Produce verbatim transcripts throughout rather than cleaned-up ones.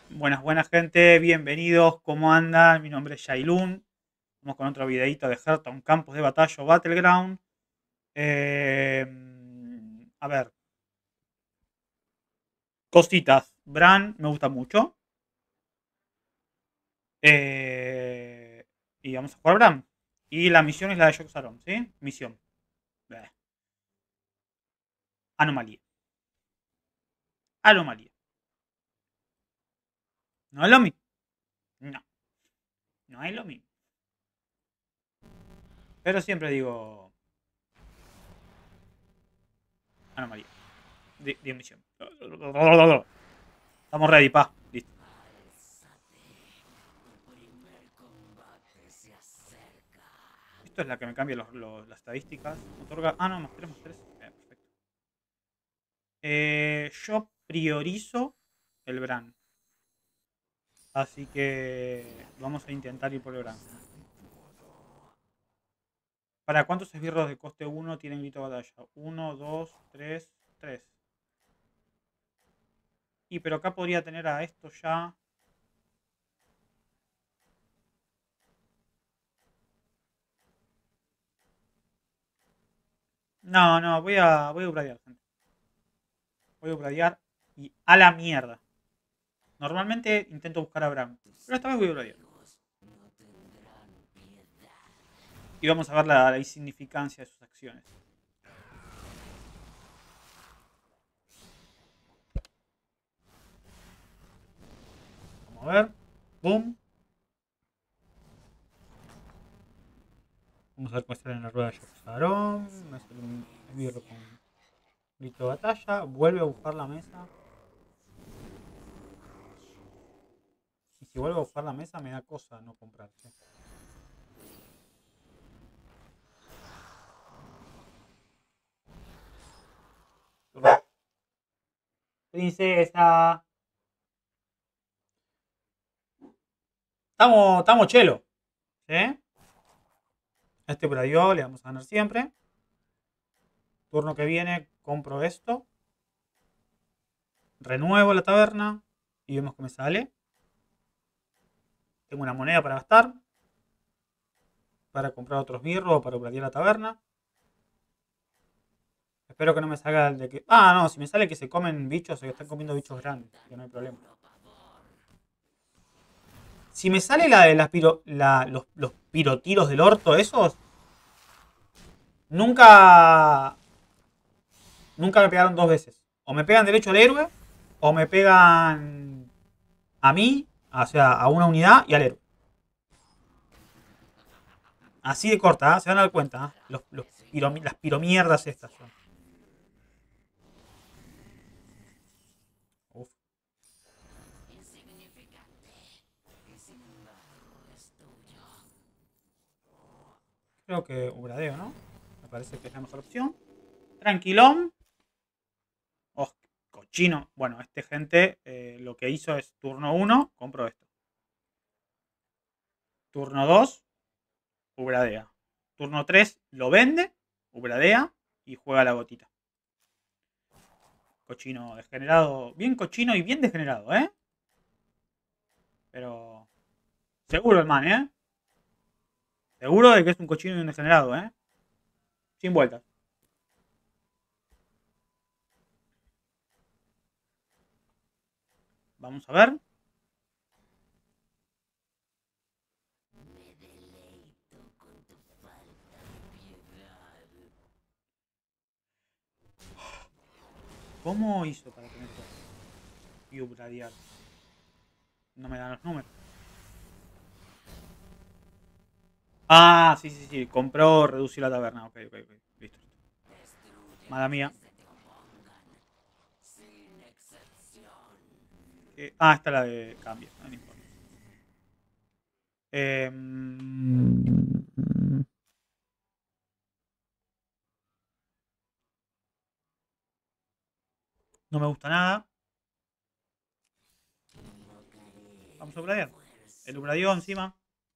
Buenas, buenas gente, bienvenidos, ¿cómo andan? Mi nombre es Shailun. Vamos con otro videito de Hearthstone Campos de Batalla o Battleground. Eh, a ver, cositas. Bran me gusta mucho. Eh, y vamos a jugar Bran. Y la misión es la de Yogg-Saron, ¿sí? Misión. Bleh. Anomalía. Anomalía. ¿No es lo mismo? No, no es lo mismo. Pero siempre digo anomalía. Di, di misión. Estamos ready, pa. Listo. Esto es la que me cambia los, los, las estadísticas. Otorga. Ah, no, más tres, más tres. Eh, perfecto. Eh, yo priorizo el Bran. Así que vamos a intentar ir por el Bran. ¿Para cuántos esbirros de coste uno tienen grito de batalla? uno, dos, tres, tres. Y pero acá podría tener a esto ya. No, no, voy a, voy a ubradear, gente. Voy a ubradear y a la mierda. Normalmente intento buscar a Bran. Pero esta vez voy a ubradear. Y vamos a ver la, la insignificancia de sus acciones. Vamos a ver. Boom. Vamos a ver cómo sale en la rueda de Yogg-Saron. Me hace un esbirro con grito de batalla. Vuelve a buscar la mesa. Y si vuelve a buscar la mesa me da cosa no comprarse. Princesa. Estamos, estamos chelo. ¿Sí? Este bradio le vamos a ganar siempre. Turno que viene compro esto. Renuevo la taberna. Y vemos que me sale. Tengo una moneda para gastar. Para comprar otros birros o para bradear la taberna. Espero que no me salga el de que. Ah, no, si me sale que se comen bichos o que están comiendo bichos grandes. Que no hay problema. Si me sale la de las piro, la, los, los pirotiros del orto, esos. Nunca. Nunca me pegaron dos veces. O me pegan derecho al héroe. O me pegan a mí. O sea, a una unidad y al héroe. Así de corta, ¿eh? Se van a dar cuenta. ¿Eh? Los, los piro, las piromierdas estas son. Uf. Creo que Ubradeo, ¿no? Me parece que es la mejor opción. Tranquilón. Oh, cochino. Bueno, este gente eh, lo que hizo es turno uno, compro esto. Turno dos, Ubradea. Turno tres, lo vende, Ubradea y juega la gotita. Cochino degenerado. Bien cochino y bien degenerado, ¿eh? Pero. Seguro el man, ¿eh? Seguro de que es un cochino y un degenerado, ¿eh? Sin vueltas. Vamos a ver. ¿Cómo hizo para tener todo? Y Ubradiar. No me dan los números. Ah, sí, sí, sí. Compró reducir la taberna. Ok, ok, ok. Listo. Mala mía. Eh, ah, esta es la de cambio. No, no importa. Eh, no me gusta nada. Vamos a Ubradear. El Ubradio encima.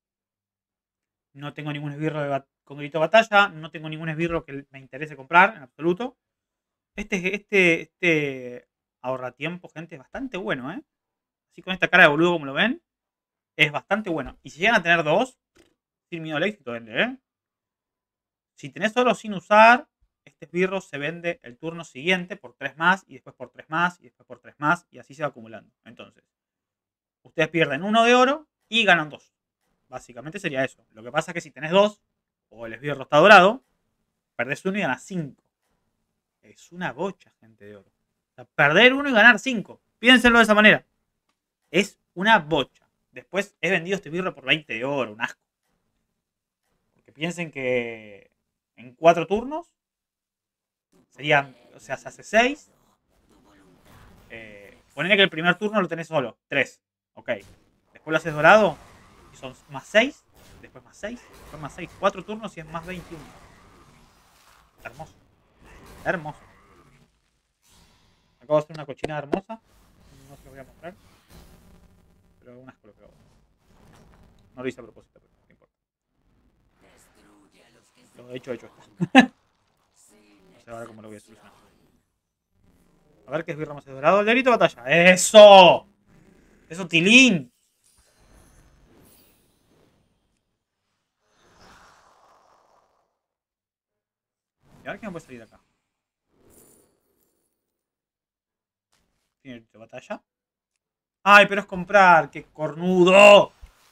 No tengo ningún esbirro de con grito de batalla. No tengo ningún esbirro que me interese comprar en absoluto. Este, este, este ahorra tiempo, gente, es bastante bueno, ¿eh? así con esta cara de boludo como lo ven, es bastante bueno. Y si llegan a tener dos, sin miedo al éxito vende, ¿eh? Si tenés solo sin usar, este esbirro se vende el turno siguiente por tres más, y después por tres más, y después por tres más, y así se va acumulando. Entonces, ustedes pierden uno de oro y ganan dos. Básicamente sería eso. Lo que pasa es que si tenés dos, o el esbirro está dorado, perdés uno y ganas cinco. Es una bocha, gente de oro. O sea, perder uno y ganar cinco. Piénsenlo de esa manera. Es una bocha. Después he vendido este esbirro por veinte de oro, un asco. Porque piensen que en cuatro turnos serían, o sea, se hace seis. Eh, ponele que el primer turno lo tenés solo, tres. Ok. Después lo haces dorado y son más seis. Después más seis. Después más seis. cuatro turnos y es más veintiuno. Hermoso. Hermoso. Acabo de hacer una cochinada hermosa. No se lo voy a mostrar. Pero un asco lo que hago. No lo hice a propósito, pero no importa. Lo hecho, hecho está. No sé ahora cómo lo voy a solucionar. A ver qué es birra más dorado. El delito de batalla. ¡Eso! ¡Eso, Tilín! Y a ver qué me puede salir acá. Tiene delito de batalla. ¡Ay, pero es comprar! ¡Qué cornudo!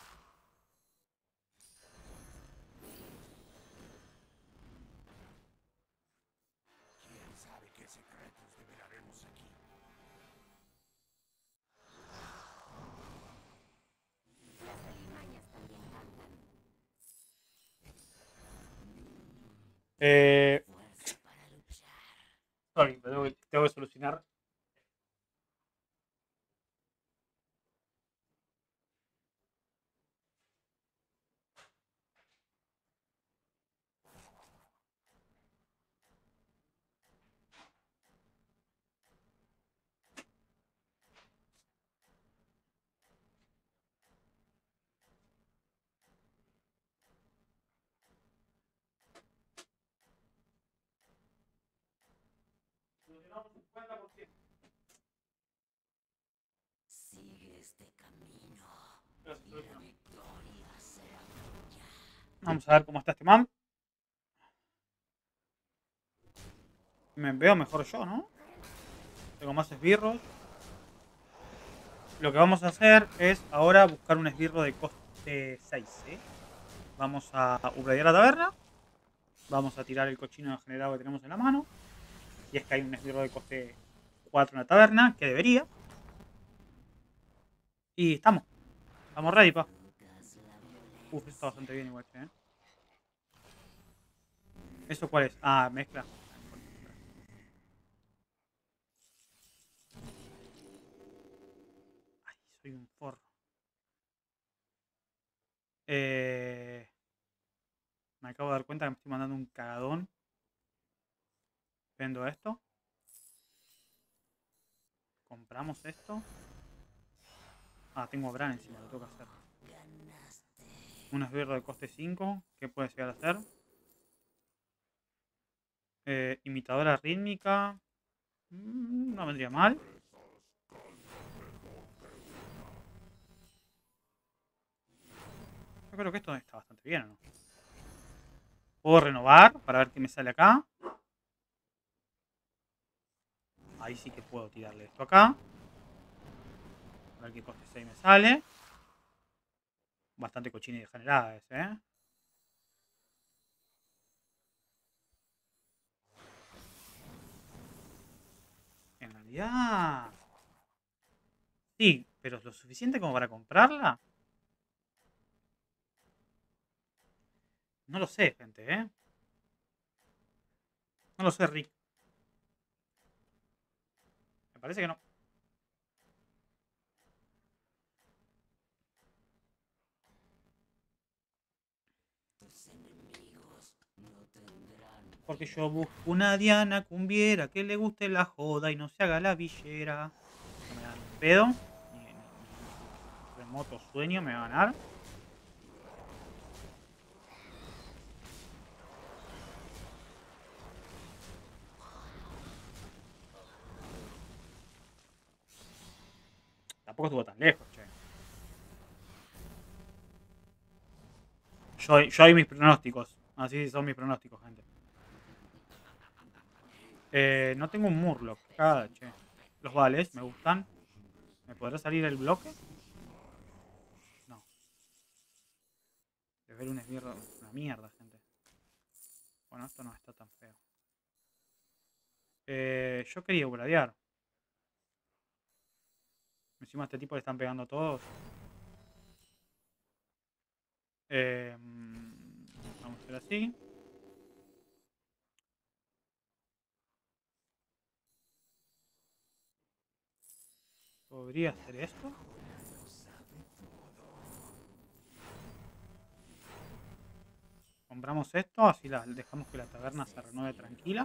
Eh... Sorry, pero tengo que solucionar. Solucionamos un cincuenta por ciento. Sigue este camino Pero se y la solucionó. victoria será tuya. Vamos a ver cómo está este man. Me veo mejor yo, ¿no? Tengo más esbirros. Lo que vamos a hacer es ahora buscar un esbirro de coste seis, ¿eh? Vamos a upgradear la taberna. Vamos a tirar el cochino generado que tenemos en la mano. Y es que hay un esbirro de coste cuatro en la taberna, que debería. Y estamos. Estamos ready, pa. Uf, está bastante bien igual, ¿eh? ¿Eso cuál es? Ah, mezcla. Ay, soy un forro. Eh... Me acabo de dar cuenta que me estoy mandando un cagadón. Vendo esto. Compramos esto. Ah, tengo a Bran encima, lo tengo que hacer. Un esbirro de coste cinco. ¿Qué puede llegar a hacer? Eh, imitadora rítmica. Mm, no vendría mal. Yo creo que esto está bastante bien, ¿o no? Puedo renovar para ver qué me sale acá. Ahí sí que puedo tirarle esto acá. A ver qué coste seis me sale. Bastante cochina y degenerada ese, ¿eh? En realidad... Sí, pero ¿es lo suficiente como para comprarla? No lo sé, gente, ¿eh? No lo sé, Rick. Me parece que no. Tus enemigos no tendrán Porque yo busco una Diana cumbiera que le guste la joda y no se haga la villera. No me dan un pedo. Ni, ni, ni remoto sueño me va a ganar. Tampoco tampoco estuvo tan lejos, che. Yo, yo doy mis pronósticos. Así son mis pronósticos, gente. Eh, no tengo un Murloc. Qué cagada, che. Los vales me gustan. ¿Me podrá salir el bloque? No. De ver un esbirro. Una mierda, gente. Bueno, esto no está tan feo. Eh, yo quería bradear. Encima a este tipo le están pegando todos. Eh, vamos a hacer así. ¿Podría hacer esto? Compramos esto, así la, dejamos que la taberna se renueve tranquila.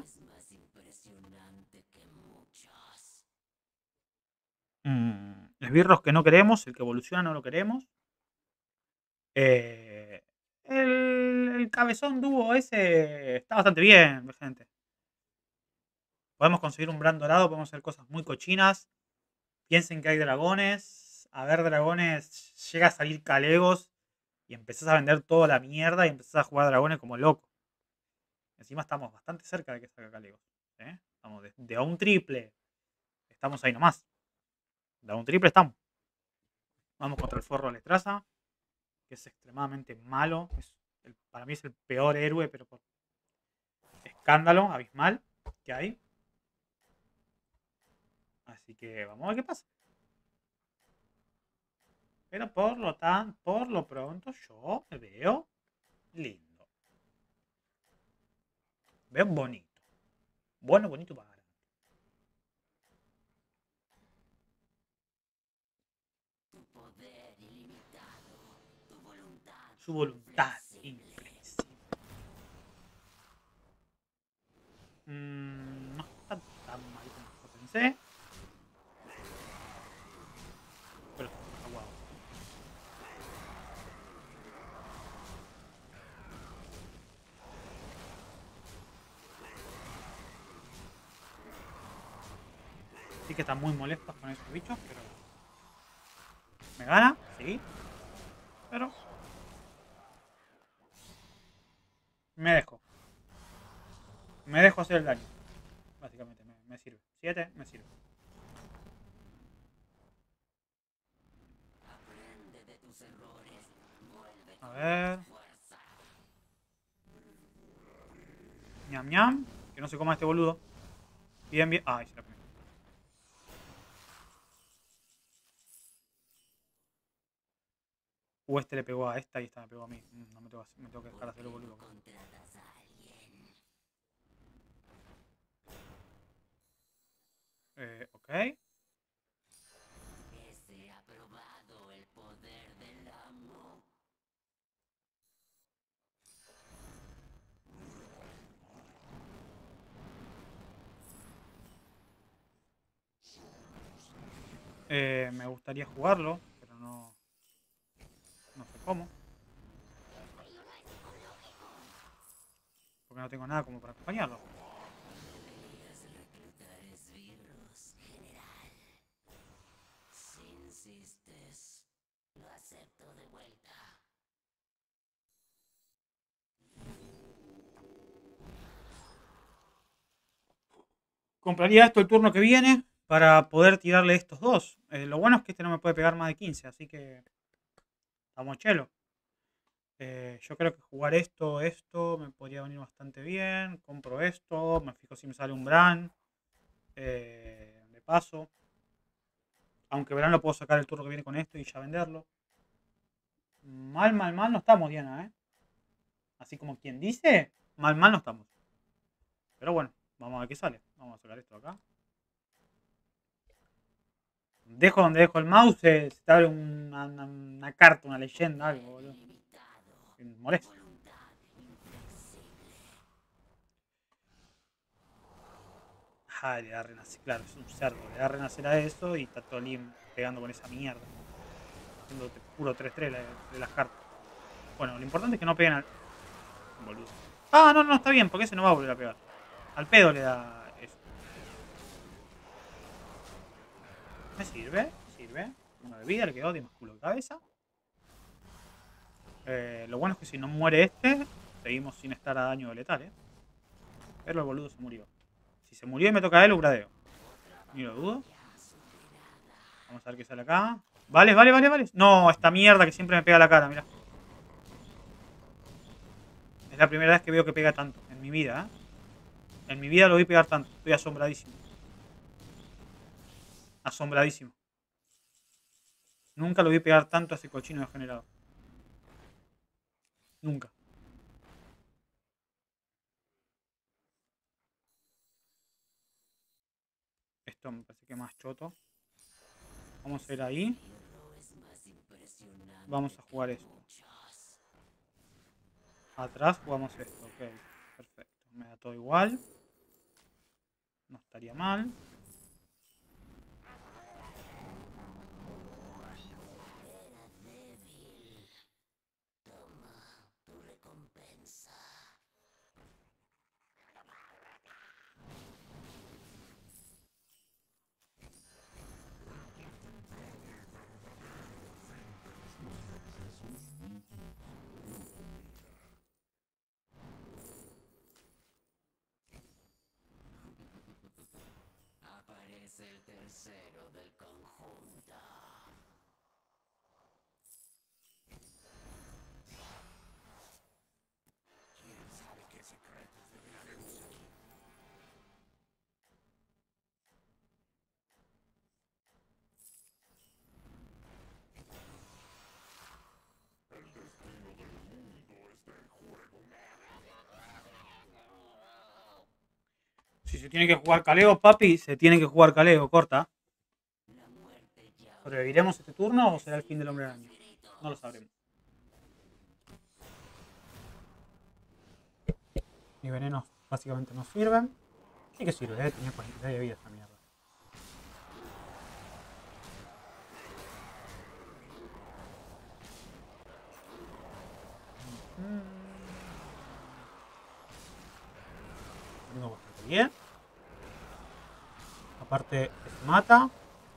Mm, esbirros que no queremos, el que evoluciona no lo queremos. Eh, el, el cabezón dúo ese está bastante bien, gente. Podemos conseguir un Bran dorado, podemos hacer cosas muy cochinas. Piensen que hay dragones. A ver, dragones, llega a salir Calegos y empezás a vender toda la mierda y empezás a jugar dragones como loco. Encima estamos bastante cerca de que salga Calegos. ¿eh? Estamos de, de a un triple. Estamos ahí nomás. De a un triple estamos. Vamos contra el Forro Letraza, que es extremadamente malo. Es el, para mí es el peor héroe, pero por escándalo abismal que hay. Así que vamos a ver qué pasa. Pero por lo tan, por lo pronto yo me veo lindo. Veo bonito. Bueno, bonito para ganar. Tu poder ilimitado, tu voluntad. Su voluntad inflexible. Mm, no está tan mal como yo pensé. Pero está guau. Sí que están muy molestos con esos bichos, pero... ¿Me gana? Sí. Pero... Me dejo. Me dejo hacer el daño. Básicamente, me, me sirve. siete, me sirve. Aprende de tus errores. Vuelve A ver... fuerza. Ñam ñam. Que no se coma este boludo. Bien, bien. Ay, se la comió. O este le pegó a esta y esta me pegó a mí. No me tengo, me tengo que dejar hacer el boludo. Contratas a alguien. Eh, ok. Que sea probado el poder del amo. Eh, me gustaría jugarlo, pero no... No sé cómo. Porque no tengo nada como para acompañarlo. Deberías reclutar esbirros, general. Si insistes, lo acepto de vuelta. Compraría esto el turno que viene para poder tirarle estos dos. Eh, lo bueno es que este no me puede pegar más de quince, así que... Estamos chelo. Eh, yo creo que jugar esto, esto, me podría venir bastante bien. Compro esto, me fijo si me sale un Bran. Eh, de paso. Aunque Bran lo puedo sacar el turno que viene con esto y ya venderlo. Mal, mal, mal no estamos, Diana, ¿eh? Así como quien dice, mal, mal no estamos. Pero bueno, vamos a ver qué sale. Vamos a sacar esto acá. Dejo donde dejo el mouse, se te abre una, una, una carta, una leyenda, algo, boludo. Me molesta. Ah, le da renacer, claro, es un cerdo. Le da renacer a eso y está todo Lim pegando con esa mierda. Haciendo puro tres tres de, de las cartas. Bueno, lo importante es que no peguen al... Boludo. Ah, no, no, está bien, porque ese no va a volver a pegar. Al pedo le da eso. ¿Me sirve? ¿Me sirve? uno de vida, le quedó de más culo de cabeza. Eh, lo bueno es que si no muere este, seguimos sin estar a daño letal, ¿eh? Pero el boludo se murió. Si se murió y me toca a él, lo gradeo. Ni lo dudo. Vamos a ver qué sale acá. Vale, vale, vale, vale. No, esta mierda que siempre me pega la cara, mira. Es la primera vez que veo que pega tanto en mi vida, ¿eh? En mi vida lo vi pegar tanto. Estoy asombradísimo. Asombradísimo. Nunca lo vi pegar tanto a ese cochino degenerado. Nunca. Esto me parece que es más choto. Vamos a ir ahí. Vamos a jugar esto. Atrás jugamos esto. Ok. Perfecto. Me da todo igual. No estaría mal. Aparece el tercero del conjunto. ¿Quién sabe qué secretos develaremos aquí? El destino del mundo está en juego. Si se tiene que jugar caleo, papi, se tiene que jugar caleo, corta. ¿Sobreviviremos este turno o será el fin del hombre araña? No lo sabremos. Mis venenos básicamente no sirven. Sí que sirve, eh. Tenía cuarenta y seis de vida esta mierda. Vengo bastante bien. Aparte, se mata.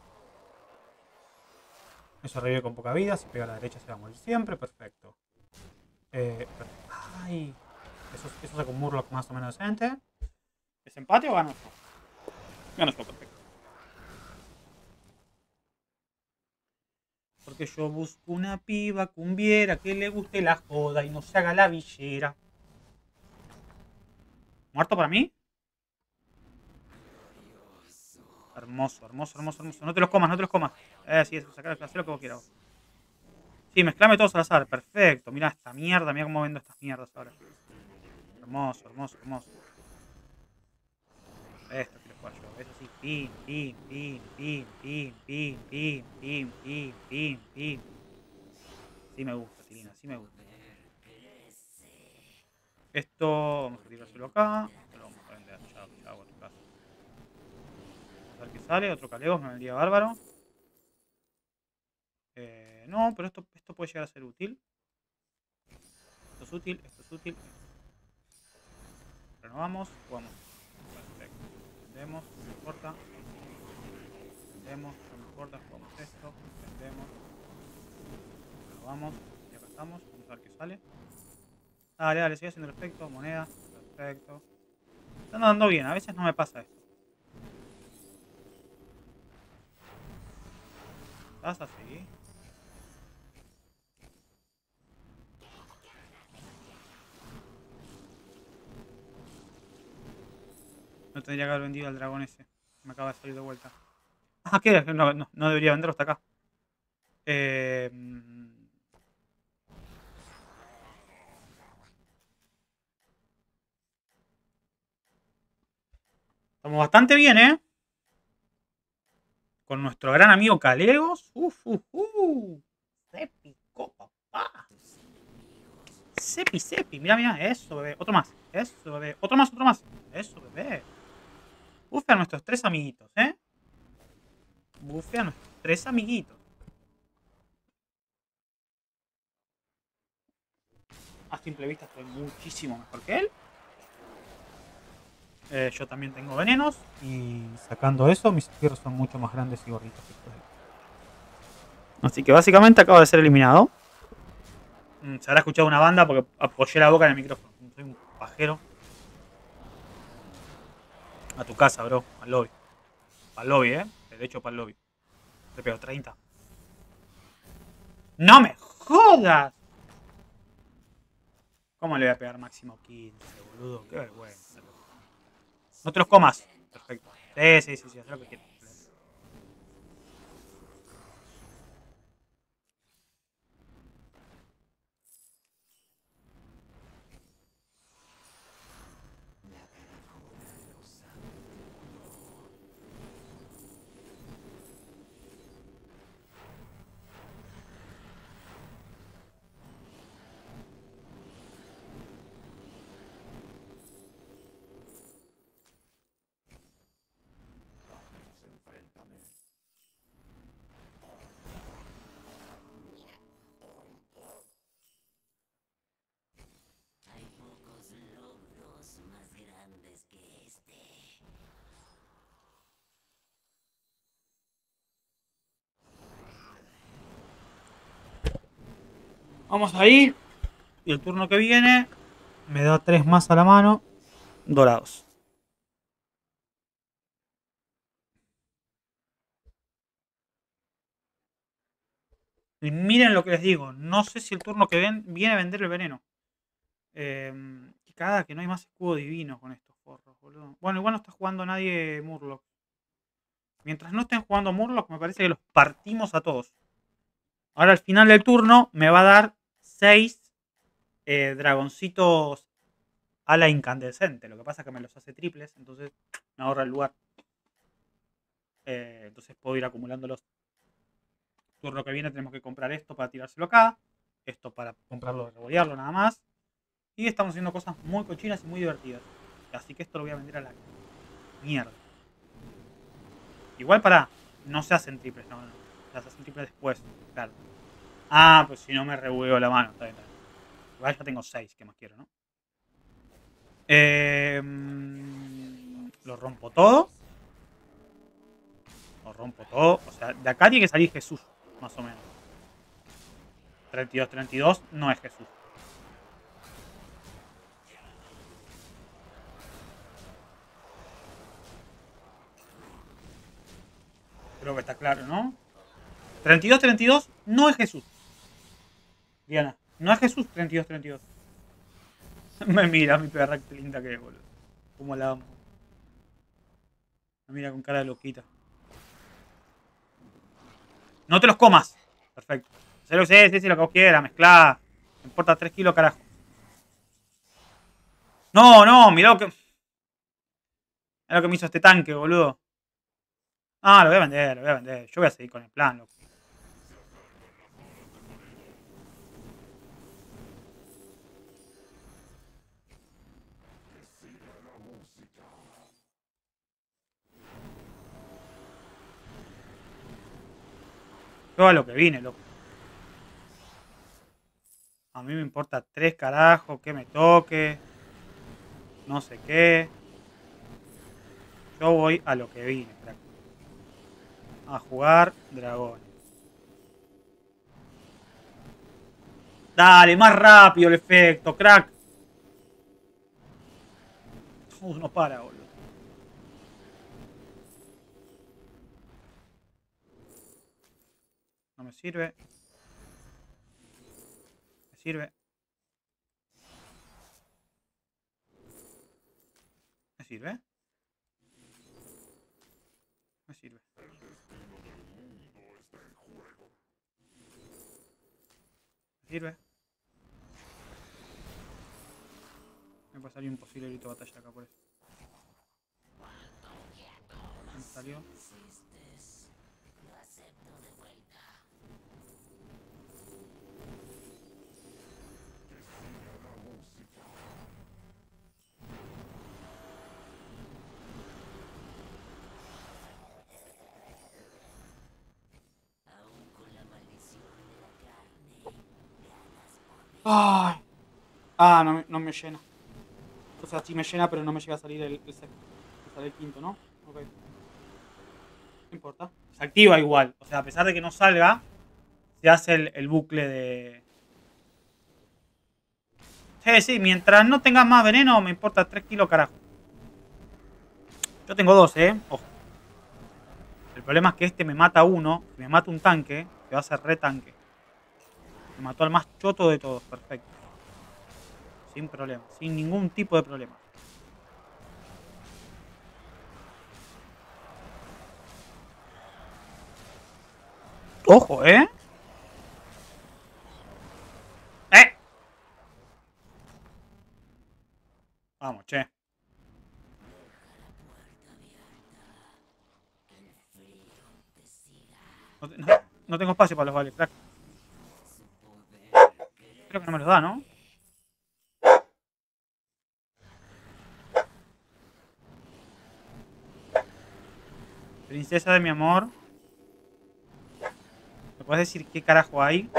Eso revive con poca vida. Si pega a la derecha se va a morir siempre. Perfecto. Eh, ay. Eso, eso saca un Murloc más o menos decente. ¿Es empate o gano esto? Gano esto, perfecto. Porque yo busco una piba cumbiera que le guste la joda y no se haga la villera. ¿Muerto para mí? Hermoso, hermoso, hermoso, hermoso. No te los comas, no te los comas. Eh, sí, eso, sacar, hacer lo que vos quieras. Sí, mezclame todos al azar. Perfecto. Mirá esta mierda, mirá cómo vendo estas mierdas ahora. Hermoso, hermoso, hermoso. Esto quiero jugar yo. Eso sí. Pim, pim, pim, pim, pim, pim, pim, pim, pim, pim, pim. Sí me gusta, Tilina, sí me gusta. Esto, vamos a tirárselo acá. Lo vamos a vender. Chao, chao, a tu casa. A ver qué sale. Otro Caleos, me vendría bárbaro. Eh, no, pero esto, esto puede llegar a ser útil. Esto es útil, esto es útil. Renovamos, jugamos. Perfecto. Vendemos, no me importa. Vendemos, no me importa. Jugamos esto. Vendemos. Renovamos. Y acá estamos. Vamos a ver qué sale. Dale, dale, sigue haciendo el efecto. Moneda. Perfecto. Están andando bien, a veces no me pasa esto. ¿Estás así? No tendría que haber vendido al dragón ese. Me acaba de salir de vuelta. Ah, ¿qué? No, no, no debería venderlo hasta acá. Eh... Estamos bastante bien, ¿eh? Con nuestro gran amigo Calegos. Uf, uf, uf. Se picó, papá. Sepi, sepi. Mira, mira. Eso, bebé. Otro más. Eso, bebé. Otro más, otro más. Eso, bebé. Bufe a nuestros tres amiguitos, ¿eh? Bufe a nuestros tres amiguitos. A simple vista estoy muchísimo mejor que él. Eh, yo también tengo venenos. Y sacando eso, mis tierras son mucho más grandes y gorditos que él. Así que básicamente acaba de ser eliminado. Se habrá escuchado una banda porque apoyé la boca en el micrófono. Soy un pajero. A tu casa, bro. Al lobby. Al lobby, eh. De hecho, para el lobby. Te pego treinta. ¡No me jodas! ¿Cómo le voy a pegar máximo quince, boludo? Qué vergüenza. No te los comas. Perfecto. Sí, sí, sí, sí. Haz lo que quieras. Vamos ahí. Y el turno que viene me da tres más a la mano. Dorados. Y miren lo que les digo. No sé si el turno que ven, viene a vender el veneno. Eh, y cada que no hay más escudo divino con estos forros, boludo. Bueno, igual no está jugando nadie Murloc. Mientras no estén jugando Murloc, me parece que los partimos a todos. Ahora al final del turno me va a dar seis eh, dragoncitos ala incandescente. Lo que pasa es que me los hace triples, entonces me ahorra el lugar. Eh, entonces puedo ir acumulándolos. Turno que viene tenemos que comprar esto para tirárselo acá. Esto para comprarlo, revolearlo nada más. Y estamos haciendo cosas muy cochinas y muy divertidas. Así que esto lo voy a vender a la mierda. Igual para... No se hacen triples, no, no. Se hacen triples después, claro. Ah, pues si no me rebugueo la mano. Está bien, está bien. Igual ya tengo seis, que más quiero, ¿no? Eh, lo rompo todo. Lo rompo todo. O sea, de acá tiene que salir Jesús, más o menos. treinta y dos, treinta y dos no es Jesús. Creo que está claro, ¿no? treinta y dos, treinta y dos no es Jesús. Diana, no es Jesús treinta y dos, treinta y dos. Me mira mi perra, qué linda que es, boludo. Cómo la amo. Me mira con cara de loquita. No te los comas. Perfecto. Sé lo que sé, sé, sé lo que vos quieras, mezclá. Me importa tres kilos, carajo. No, no, mirá lo que... Mirá lo que me hizo este tanque, boludo. Ah, lo voy a vender, lo voy a vender. Yo voy a seguir con el plan, loco. Yo a lo que vine, loco. A mí me importa tres carajos, que me toque. No sé qué. Yo voy a lo que vine, crack. A jugar dragones. Dale, más rápido el efecto, crack. Uh, no para, boludo. No me sirve. Me sirve. Me sirve. Me sirve. Me sirve. Me puede salir un posible grito de batalla acá por eso. Me salió. Ay. Ah, no me, no me llena. O sea, sí me llena, pero no me llega a salir el, el sexto. Me sale el quinto, ¿no? Ok. No importa. Se activa igual. O sea, a pesar de que no salga, se hace el, el bucle de... Sí, sí, mientras no tengas más veneno, me importa tres kilos, carajo. Yo tengo dos, ¿eh? Ojo. El problema es que este me mata uno, me mata un tanque, que va a ser re tanque. Me mató al más choto de todos, perfecto. Sin problema, sin ningún tipo de problema. Ojo, ¿eh? ¡Eh! Vamos, che. No, no, no tengo espacio para los vales, crack. Creo que no me los da, ¿no? Princesa de mi amor. ¿Me puedes decir qué carajo hay?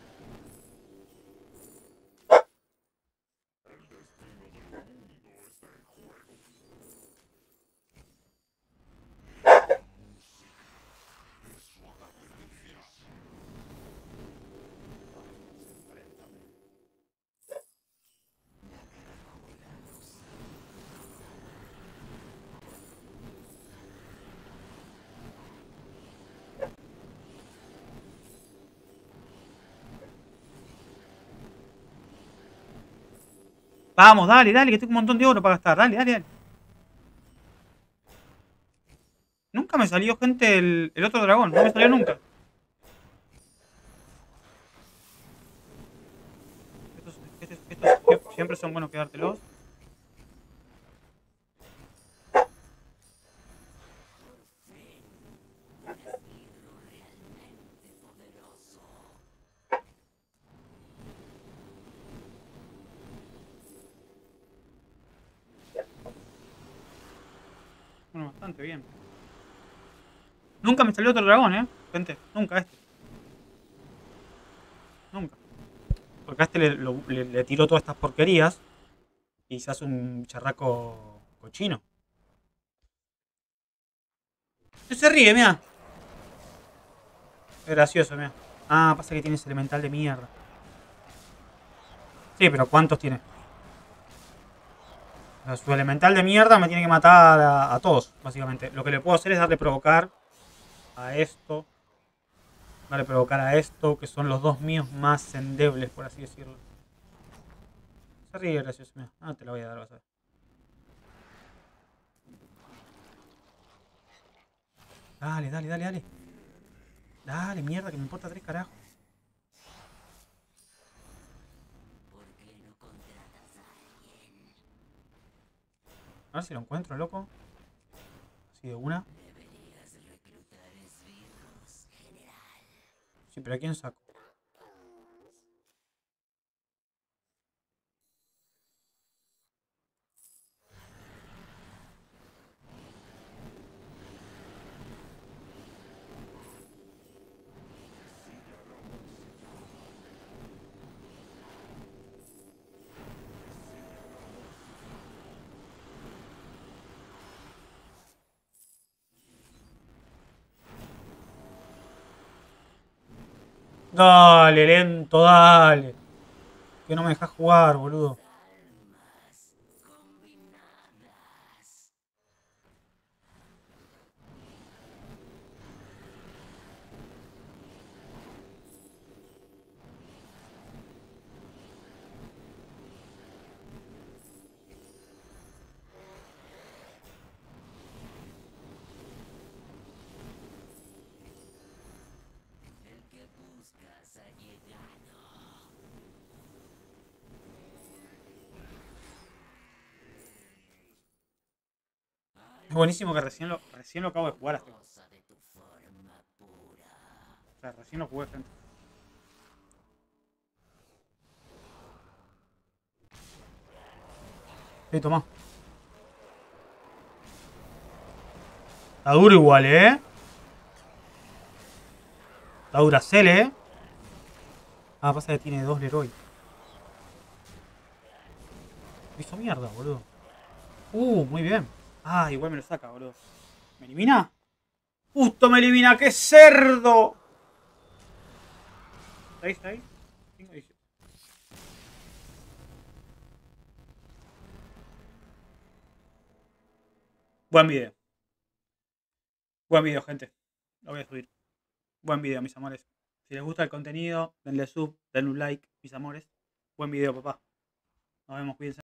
Vamos, dale, dale, que tengo un montón de oro para gastar. Dale, dale, dale. Nunca me salió, gente, el, el otro dragón. No me salió nunca. Estos, estos, estos siempre son buenos quedártelos. Bueno, bastante bien. Nunca me salió otro dragón, ¿eh? Gente, nunca este. Nunca. Porque a este le, lo, le, le tiró todas estas porquerías y se hace un charraco cochino. Se ríe, mira. Es gracioso, mira. Ah, pasa que tiene ese elemental de mierda. Sí, pero ¿cuántos tiene? O sea, su elemental de mierda me tiene que matar a, a todos, básicamente. Lo que le puedo hacer es darle provocar a esto. Darle provocar a esto, que son los dos míos más endebles, por así decirlo. Se ríe gracioso, mira. Ah, te la voy a dar, vas a ver. Dale, dale, dale, dale. Dale, mierda, que me importa tres carajos. A ver si lo encuentro, loco. Así de una. Sí, pero ¿a quién saco? Dale, lento, dale. Que no me dejas jugar, boludo. Es buenísimo que recién lo, recién lo acabo de jugar hasta. O sea, recién lo jugué, gente. Sí, tomá. Está duro igual, ¿eh? Está Duracell, ¿eh? Ah, pasa que tiene dos Leroy. Hizo mierda, boludo. Uh, muy bien. Ah, igual me lo saca, boludo. ¿Me elimina? ¡Justo me elimina! ¡Qué cerdo! seis, seis, cinco, diecisiete. Buen video. Buen video, gente. Lo voy a subir. Buen video, mis amores. Si les gusta el contenido, denle sub, denle un like, mis amores. Buen video, papá. Nos vemos, cuídense.